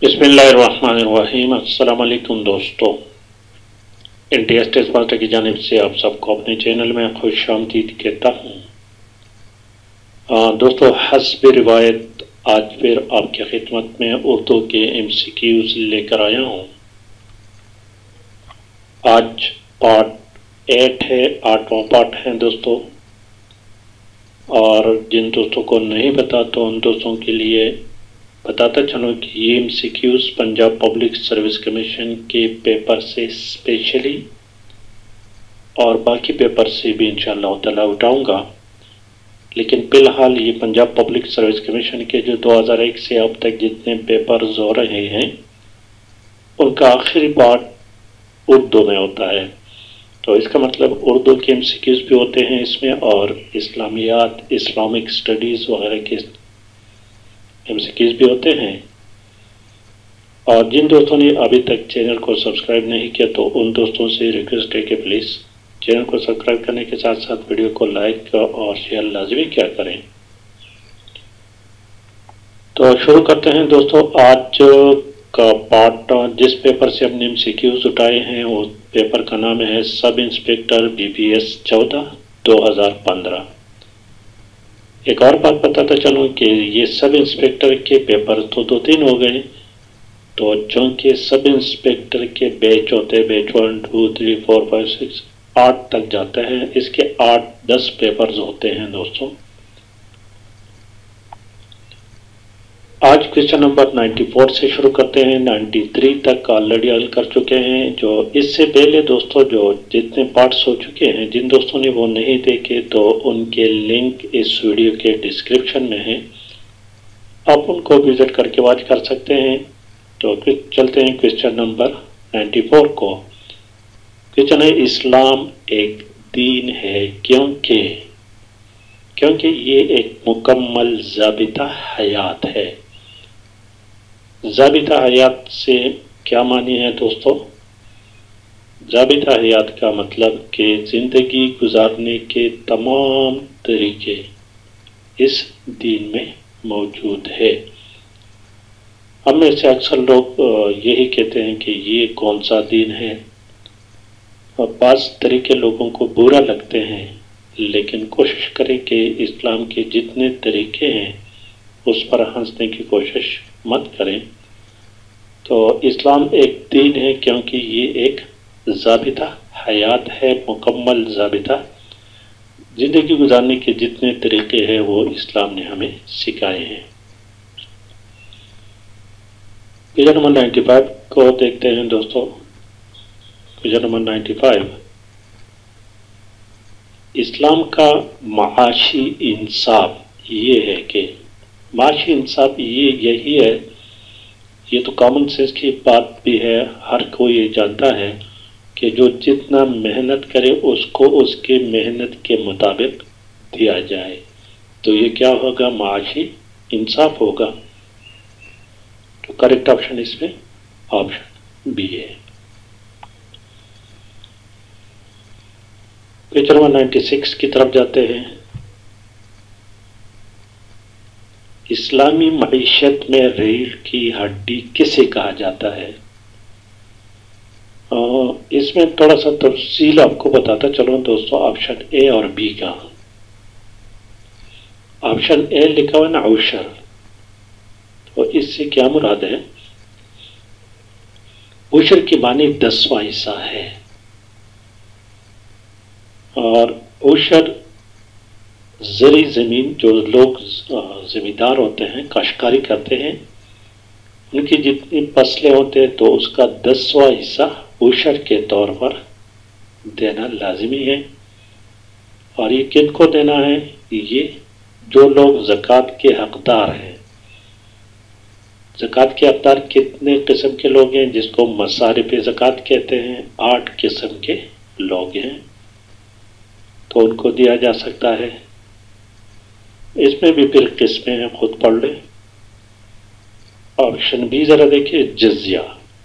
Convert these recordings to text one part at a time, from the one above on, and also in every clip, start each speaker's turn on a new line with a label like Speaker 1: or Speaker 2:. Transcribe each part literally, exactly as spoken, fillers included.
Speaker 1: बिस्मिल्लाहिर्रहमानिर्रहीम। अस्सलाम वालेकुम दोस्तों, इंडिया टेस्ट मास्टर की जानिब से आप सबको अपने चैनल में खुश आमदीद कहता हूँ। दोस्तों, हस्ब रिवायत आज फिर आपकी खिदमत में उर्दू के एम सी क्यूज़ लेकर आया हूँ। आज पार्ट एट है, आठवां पार्ट है दोस्तों। और जिन दोस्तों को नहीं पता तो उन दोस्तों के लिए बताता चलूँ कि ये M C Qs Punjab public service commission के पेपर से स्पेशली और बाकी पेपर से भी इंशाअल्लाह ताला उठाऊँगा। लेकिन फ़िलहाल ये पंजाब पब्लिक सर्विस कमीशन के जो दो हज़ार एक से अब तक जितने पेपर्स हो रहे हैं उनका आखिरी पार्ट उर्दू में होता है। तो इसका मतलब उर्दू के एम सी क्यूज़ भी होते हैं इसमें, और इस्लामियात, इस्लामिक स्टडीज़ वगैरह के एम सी क्यूज़ भी होते हैं। और जिन दोस्तों ने अभी तक चैनल को सब्सक्राइब नहीं किया तो उन दोस्तों से रिक्वेस्ट है कि प्लीज़ चैनल को सब्सक्राइब करने के साथ साथ वीडियो को लाइक और शेयर लाजमी क्या करें। तो शुरू करते हैं दोस्तों। आज का पार्ट जिस पेपर से हमने एम सी क्यूज़ उठाए हैं वो पेपर का नाम है sub inspector B P S चौदह दो हज़ार पंद्रह। एक और बात बताता चलूँ कि ये सब इंस्पेक्टर के पेपर तो दो तीन हो गए, तो चूँकि सब इंस्पेक्टर के बैच होते हैं, batch one two three four five six आठ तक जाता है, इसके आठ दस पेपर्स होते हैं दोस्तों। आज क्वेश्चन नंबर चौरानवे से शुरू करते हैं। तिरानवे तक ऑलरेडी हल कर चुके हैं। जो इससे पहले दोस्तों जो जितने पार्ट्स हो चुके हैं, जिन दोस्तों ने वो नहीं देखे तो उनके लिंक इस वीडियो के डिस्क्रिप्शन में है, आप उनको विजिट करके वॉच कर सकते हैं। तो चलते हैं क्वेश्चन नंबर चौरानवे को। क्वेश्चन है, इस्लाम एक दीन है क्योंकि क्योंकि ये एक मुकम्मल ज़ाबिता हयात है। ज़ाबिता हयात से क्या मानी है दोस्तों? ज़ाबिता हयात का मतलब कि ज़िंदगी गुजारने के तमाम तरीके इस दीन में मौजूद है। हम में से अक्सर लोग यही कहते हैं कि ये कौन सा दीन है, और बाज़ तरीके लोगों को बुरा लगते हैं, लेकिन कोशिश करें कि इस्लाम के जितने तरीके हैं उस पर हंसने की कोशिश मत करें। तो इस्लाम एक दीन है क्योंकि ये एक ज़ाबिता हयात है, मुकम्मल ज़ाबिता। ज़िंदगी गुजारने के जितने तरीके हैं वो इस्लाम ने हमें सिखाए हैं। क्वेश्चन नंबर पचानवे को देखते हैं दोस्तों। क्वेश्चन नंबर पचानवे, इस्लाम का माशी इंसाफ ये है कि माशी इंसाफ ये यही है, ये तो कॉमन सेंस की बात भी है, हर कोई ये जानता है कि जो जितना मेहनत करे उसको उसके मेहनत के मुताबिक दिया जाए। तो ये क्या होगा? माशी इंसाफ होगा। तो करेक्ट ऑप्शन इसमें ऑप्शन बी है। क्वेश्चन नंबर छियानवे की तरफ जाते हैं। इस्लामी मईशत में रीढ़ की हड्डी किसे कहा जाता है? इसमें थोड़ा सा तफसील आपको बताता चलो दोस्तों, ऑप्शन ए और बी का। ऑप्शन ए लिखा हुआ ना औशर, तो इससे क्या मुराद है? औशर की मानी दसवां हिस्सा है, और औशर ज़री ज़मीन जो लोग ज़मींदार होते हैं, काश्तकारी करते हैं, उनकी जितनी फसलें होते हैं तो उसका दसवां हिस्सा औशर के तौर पर देना लाजमी है। और ये किन को देना है? ये जो लोग ज़कात के हकदार हैं। ज़कात के हकदार कितने किस्म के लोग हैं जिसको मसारिफ़ ज़कात कहते हैं? आठ किस्म के लोग हैं, तो उनको दिया जा सकता है। इसमें भी फिर किस्में हैं, खुद पढ़ लें। ऑप्शन बी जरा देखिए, जजिया।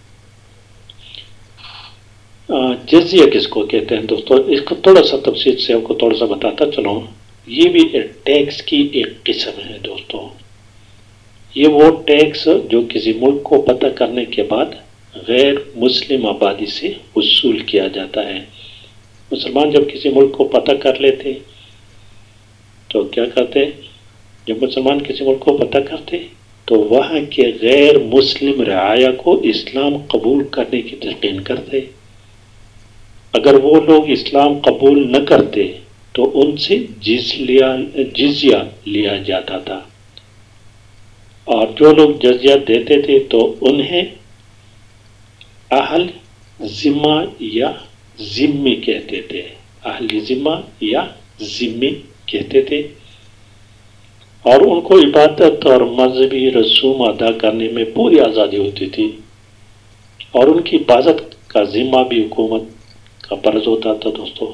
Speaker 1: जजिया किसको कहते हैं दोस्तों? इसको थोड़ा सा तफसील से आपको थोड़ा सा बताता चलूँ। ये भी टैक्स की एक किस्म है दोस्तों। یہ وہ ٹیکس جو کسی ملک کو فتح کرنے کے بعد غیر مسلم آبادی سے وصول کیا جاتا ہے۔ مسلمان جب کسی ملک کو فتح کر لیتے تو کیا کرتے؟ جب مسلمان کسی ملک کو فتح کرتے تو وہاں کے غیر مسلم رعایا کو اسلام قبول کرنے کی تلقین کرتے۔ اگر وہ لوگ اسلام قبول نہ کرتے تو ان سے جزیہ لیا جاتا تھا، اور جو لوگ جزیہ دیتے تھے تو انہیں اہل ذمہ یا ذمی کہتے تھے، اہل ذمہ یا ذمی کہتے تھے، اور ان کو عبادت اور مذہبی رسوم ادا کرنے میں پوری آزادی ہوتی تھی، اور ان کی حفاظت کا ذمہ بھی حکومت کا فرض ہوتا تھا دوستو۔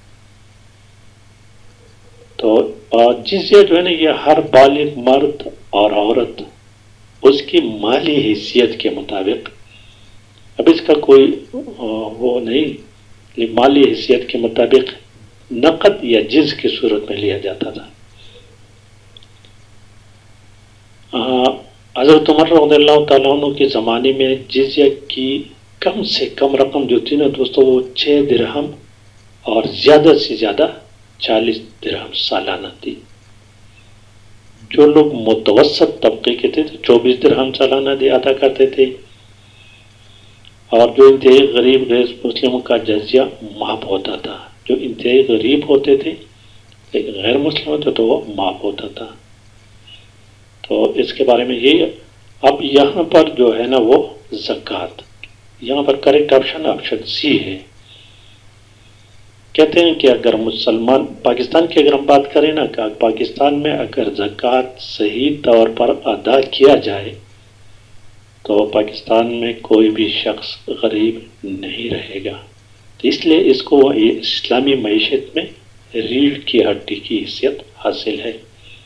Speaker 1: تو جزیہ جو ہے نا یہ ہر بالغ مرد اور عورت اس کی مالی حیثیت کے مطابق، اب اس کا کوئی وہ نہیں، مالی حیثیت کے مطابق نقد یا جز کی صورت میں لیا جاتا تھا۔ حضرت عمر رضی اللہ تعالیٰ عنہ کے زمانے میں جزیہ کی کم سے کم رقم جو تھی نا دوستو وہ چھ درہم اور زیادہ سے زیادہ چالیس درہم سالانہ تھی۔ جو لوگ متوسط طبقے کے تھے تو چوبیس درہم سالانہ دے ادا کرتے تھے، اور جو انتہائی غریب غیر مسلموں کا جزیہ معاف ہوتا تھا۔ جو انتہائی غریب ہوتے تھے لیکن غیر مسلم ہوتے تو وہ معاف ہوتا تھا۔ تو اس کے بارے میں یہ اب یہاں پر جو ہے نا وہ زکوٰۃ، یہاں پر کریکٹ آپشن آپشن سی ہے۔ کہتے ہیں کہ اگر مسلمان پاکستان کی اگر ہم بات کریں نا کہ پاکستان میں اگر زکوٰۃ صحیح طور پر ادا کیا جائے تو پاکستان میں کوئی بھی شخص غریب نہیں رہے گا، تو اس لیے اس کو اسلامی معیشت میں ریڑھ کی ہڈی کی حیثیت حاصل ہے۔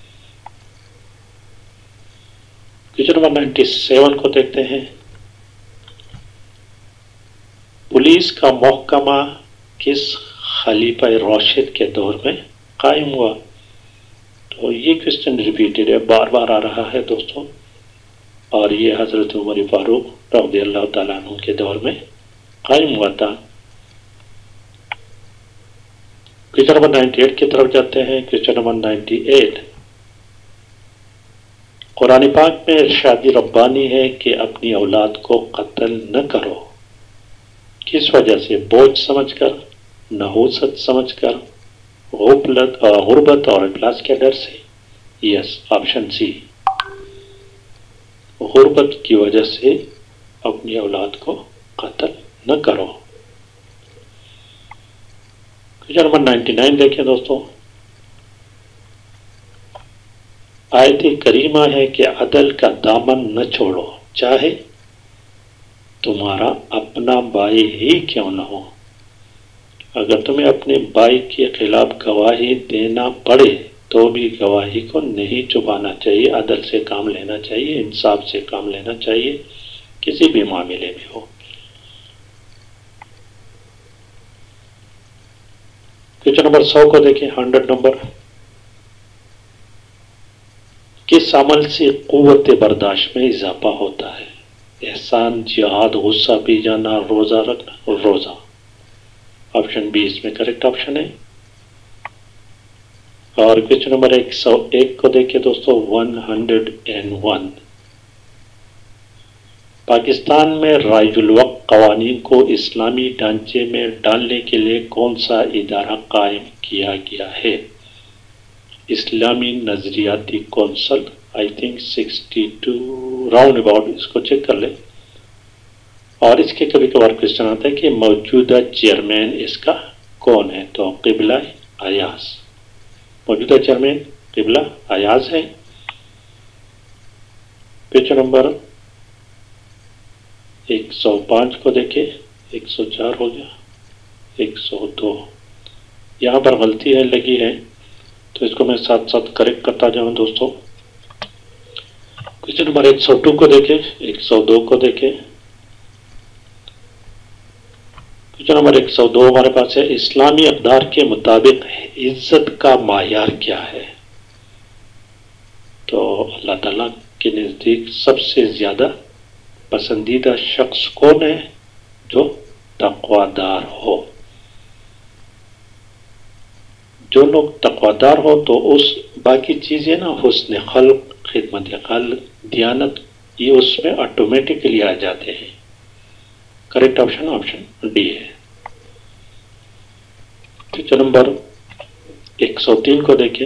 Speaker 1: کویسچن نمبر نائنٹی سیون کو دیکھتے ہیں۔ پولیس کا محکمہ کس خلیفہ راشد کے دور میں قائم ہوا؟ تو یہ کویسچن ریپیٹڈ ہے، بار بار آ رہا ہے دوستوں، اور یہ حضرت عمر فاروق رضی اللہ تعالیٰ عنہ کے دور میں قائم ہوا تھا۔ کویسچن نمبر نائنٹی ایٹ کی طرف جاتے ہیں۔ Question number ninety eight, Quran پاک میں ارشاد ربانی ہے کہ اپنی اولاد کو قتل نہ کرو، کس وجہ سے؟ بوجھ سمجھ کر، نحوست سمجھ کر، غفلت اور غربت اور افلاس کے ڈر سے؟ یس، آپشن سی، غربت کی وجہ سے اپنی اولاد کو قتل نہ کرو۔ کویسچن نمبر نائنٹی نائن دیکھیں دوستوں۔ آیت کریمہ ہے کہ عدل کا دامن نہ چھوڑو، چاہے تمہارا اپنا بھائی ہی کیوں نہ ہو۔ اگر تمہیں اپنے بھائی کے خلاف گواہی دینا پڑے تو بھی گواہی کو نہیں چھپانا چاہیے، عدل سے کام لینا چاہیے، انصاف سے کام لینا چاہیے، کسی بھی معاملے میں ہو۔ کویسچن نمبر سو کو دیکھیں، ہنڈریڈ نمبر۔ کس عمل سے قوت برداشت میں اضافہ ہوتا ہے؟ احسان، جہاد، غصہ پی جانا، روزہ رکھنا؟ روزہ، آپشن بی اس میں کریکٹ آپشن ہے۔ اور کویسچن نمبر ایک سو ایک کو دیکھیں دوستو، one hundred and one. Pakistan میں رائج الوقت قوانین کو اسلامی ڈھانچے میں ڈالنے کے لیے کون سا ادارہ قائم کیا گیا ہے؟ اسلامی نظریاتی council, I think sixty two round about, اس کو چیک کر لیں۔ اور اس کے کبھی کبھار کویسچن آتا ہے کہ موجودہ چیئرمین اس کا کون ہے؟ تو قبلہ ایاز، موجودہ چیئرمین قبلہ ایاز ہے۔ کویسچن نمبر ایک سو پانچ کو دیکھیں، ایک سو چار ہو گیا، ایک سو دو، یہاں پر غلطی ہے لگی ہے تو اس کو میں ساتھ ساتھ کریکٹ کرتا جاؤں دوستو۔ کویسچن نمبر ایک سو دو کو دیکھیں، ایک سو دو کو دیکھیں۔ کویسچن نمبر ایک سو دو ہمارے پاس ہے، اسلامی اقدار کے مطابق عزت کا معیار کیا ہے؟ تو اللہ تعالیٰ کے نزدیک سب سے زیادہ پسندیدہ شخص کون ہے؟ جو تقویدار ہو۔ جو لوگ تقویدار ہو تو اس باقی چیزیں نا، حسن خلق، خدمت خلق، دیانت، یہ اس میں آٹومیٹکلی آ جاتے ہیں۔ کریکٹ آپشن آپشن ڈی ہے۔ کوشچن نمبر ایک سو تین کو دیکھیں۔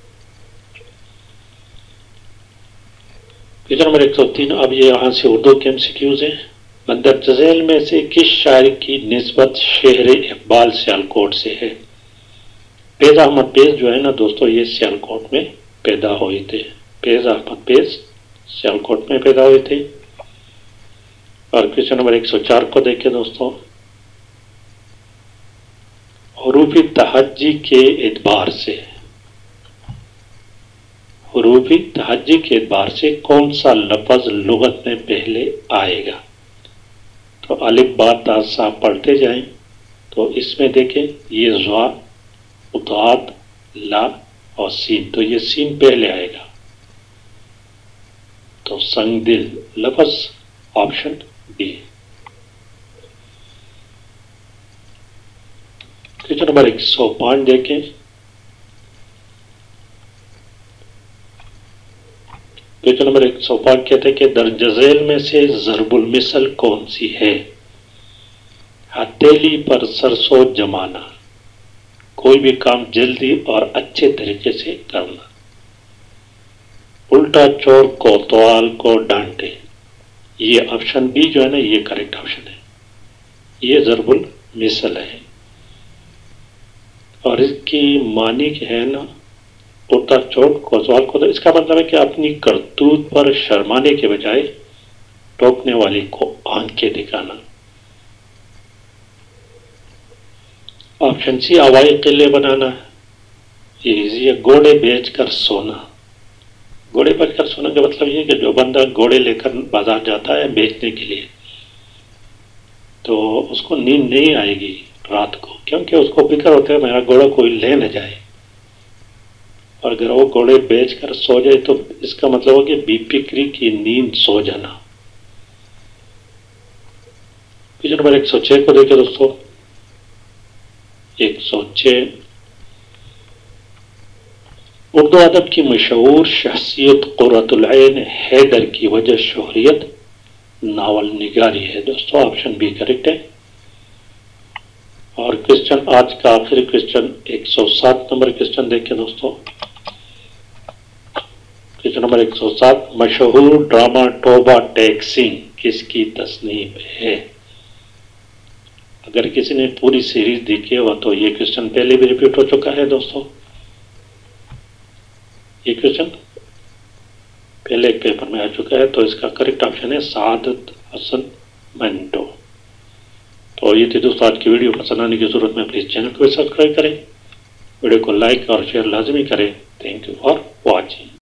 Speaker 1: کوشچن نمبر ایک سو تین، اب یہ یہاں سے اردو کے ایم سی کیوز ہیں۔ مندرجہ ذیل میں سے کس شاعر کی نسبت شہر اقبال سیالکوٹ سے ہے؟ فیض احمد پیز جو ہے نا دوستو، یہ سیالکوٹ میں پیدا ہوئے تھے۔ فیض احمد پیز سیالکوٹ میں پیدا ہوئے تھے۔ اور کوشچن نمبر ایک سو چار کو دیکھیں دوستو، حروف تہجی کے اعتبار سے حروف تہجی کے اعتبار سے کون سا لفظ لغت میں پہلے آئے گا؟ تو الف با تا سا پڑھتے جائیں تو اس میں دیکھیں یہ زوا، ضاد، لا اور سین، تو یہ سین پہلے آئے گا، تو سنگ دل لفظ آپشن بی۔ کوشچن نمبر ایک سو پانچ دیکھیں۔ کوشچن نمبر ایک سو پانچ کہتے ہیں کہ درج ذیل میں سے ضرب المثل کون سی ہے؟ ہتھیلی پر سرسوں جمانا، کوئی بھی کام جلدی اور اچھے طریقے سے کرنا، الٹا چور کوتوال کو ڈانٹے، یہ آپشن بی جو ہے نا یہ کریکٹ آپشن ہے۔ یہ ضرب المثل ہے اور اس کی معنی کیا ہے نا، الٹا چور کوتوال کو، اس کا مطلب ہے کہ اپنی کرتوت پر شرمانے کے بجائے ٹوکنے والے کو آنکھیں دکھانا۔ آپشن سی ہوائی قلعے بنانا، یہ ایزی ہے۔ گھوڑے بیچ کر سونا، گھوڑے بیچ کر سونا کا مطلب یہ کہ جو بندہ گھوڑے لے کر بازار جاتا ہے بیچنے کے لیے تو اس کو نیند نہیں آئے گی رات کو، کیونکہ اس کو فکر ہوتا ہے میرا گھوڑا کوئی لے نہ جائے، اور اگر وہ گھوڑے بیچ کر سو جائے تو اس کا مطلب ہو کہ بے فکری کی نیند سو جانا۔ کوشچن نمبر ایک سو چھ کو دیکھیں دوستو۔ ایک سو چھ، اردو ادب کی مشہور شخصیت قرۃ العین حیدر کی وجہ شہریت ناول نگاری ہے دوستو، آپشن بی کریکٹ ہے۔ اور کوشچن آج کا آخری کوشچن ایک سو سات نمبر کوشچن دیکھیں دوستو۔ کوشچن نمبر ایک سو سات، مشہور ڈرامہ توبہ ٹیکسنگ کس کی تصنیف ہے؟ اگر کسی نے پوری سیریز دیکھی ہو تو یہ کوشچن پہلے بھی ریپیٹ ہو چکا ہے دوستو، یہ کوشچن پہلے ایک پیپر میں آ چکا ہے، تو اس کا کریکٹ آپشن ہے سعادت حسن منٹو۔ تو یہ تھی دوستو آج کی ویڈیو، پسند آنے کی ضرورت میں پلیز چینل کو سبسکرائب کریں، ویڈیو کو لائک اور شیئر لازمی کریں۔ Thank you for watching.